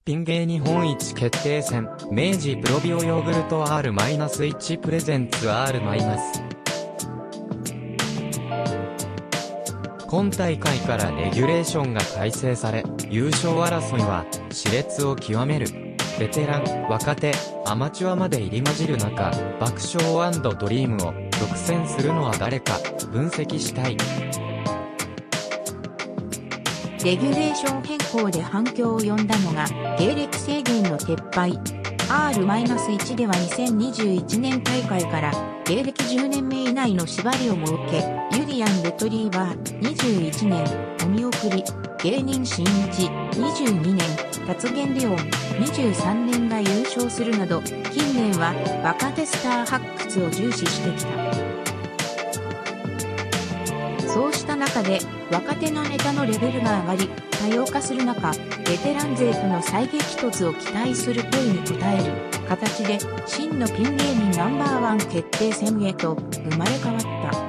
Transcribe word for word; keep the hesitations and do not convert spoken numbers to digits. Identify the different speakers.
Speaker 1: ピン芸日本一決定戦、明治プロビオヨーグルト アールマイナスいち プレゼンツ アールマイナス。今大会からレギュレーションが改正され、優勝争いは熾烈を極める。ベテラン、若手、アマチュアまで入り混じる中、爆笑&ドリームを独占するのは誰か、分析したい。
Speaker 2: レギュレーション変更で反響を呼んだのが、芸歴制限の撤廃。アールマイナスいち ではにせんにじゅういちねん大会から、芸歴じゅうねんめ以内の縛りを設け、ユリアン・レトリーバーにじゅういちねん、お見送り、芸人しんいちにじゅうにねん、達言リオンにじゅうさんねんが優勝するなど、近年は若手スター発掘を重視してきた。そうした中で、若手のネタのレベルが上がり、多様化する中、ベテラン勢との再激突を期待する声に応える形で、真のピン芸人ナンバーワン決定戦へと生まれ変わった。